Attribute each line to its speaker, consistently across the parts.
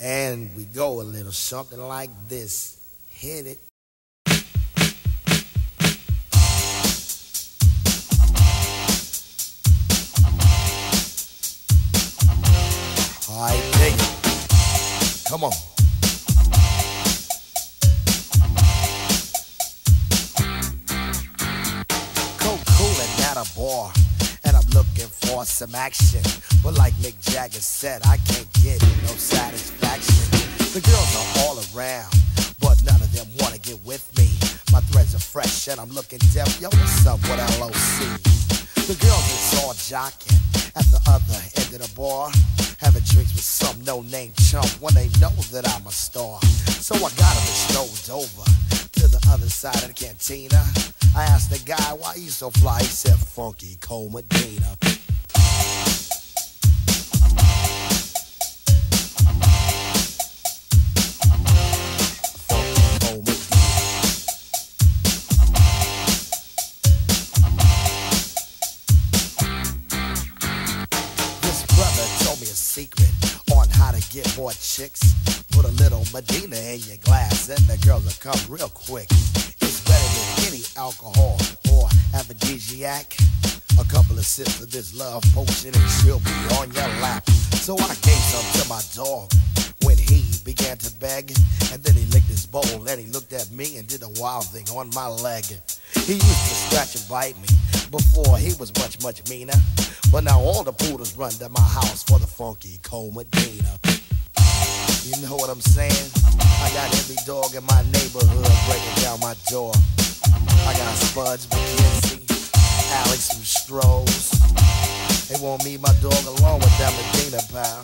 Speaker 1: And we go a little something like this. Hit it. Alright, dig it. Come on. Coolin' at a bar, and I'm looking for some action. But like Mick Jagger said, I can't get no satisfaction. The girls are all around, but none of them wanna get with me. My threads are fresh and I'm looking deaf. Yo, what's up with LOC? The girls is all jocking at the other end of the bar, having drinks with some no-name chump when they know that I'm a star. So I got them strolled over to the other side of the cantina. I asked the guy, why you so fly? He said, Funky Cole Medina. Secret on how to get more chicks. Put a little Medina in your glass and the girls will come real quick. It's better than any alcohol or aphrodisiac. A couple of sips of this love potion and she'll be on your lap. So I gave some to my dog when he began to beg. And then he licked his bowl and he looked at me and did a wild thing on my leg. He used to scratch and bite me before he was much, much meaner. But now all the poodles run to my house for the Funky Cole Medina. You know what I'm saying? I got every dog in my neighborhood breaking down my door. I got Spuds McKenzie, Alex from Strohs. They want me, my dog, along with that Medina pal.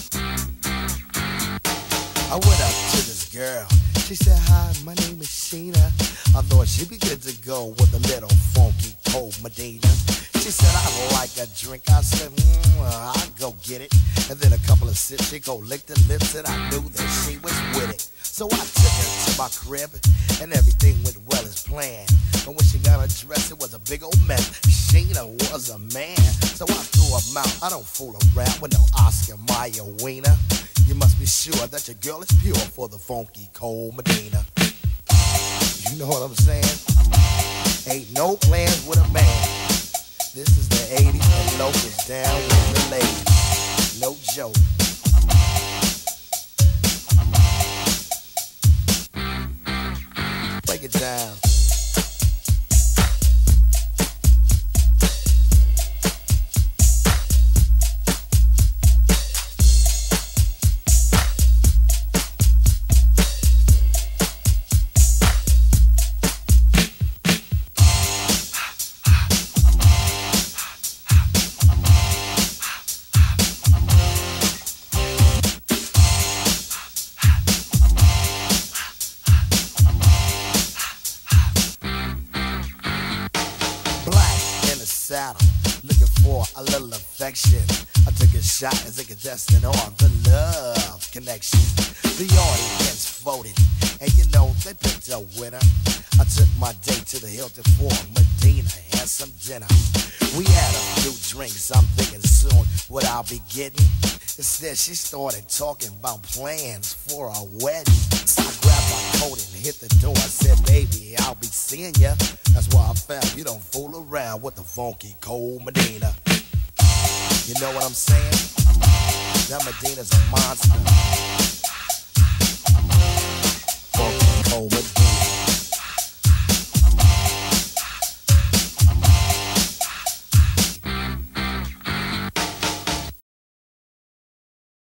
Speaker 1: I went up to this girl. She said, hi, my name is Sheena. I thought she'd be good to go with a little Funky Cole Medina. She said, I like a drink. I said, I'll go get it. And then a couple of sips, she go lick the lips, and I knew that she was with it. So I took her to my crib, and everything went well as planned. But when she got her dress, it was a big old mess. Sheena was a man, so I threw her mouth. I don't fool around with no Oscar Mayer wiener. You must be sure that your girl is pure for the Funky Cole Medina. You know what I'm saying? Ain't no plans with a man. This is the 80s and Locust down with the ladies. No joke. Break it down. Looking for a little affection. I took a shot as a contestant on the Love Connection. The audience voted, and you know they picked a winner. I took my date to the Hilton for Medina and some dinner. We had a few drinks, I'm thinking soon what I'll be getting. Instead, she started talking about plans for a wedding. So I grabbed my coat and hit the door. I said, baby, I'll be seeing ya. That's why I found you don't fool around with the Funky Cole Medina. You know what I'm saying? That Medina's a monster.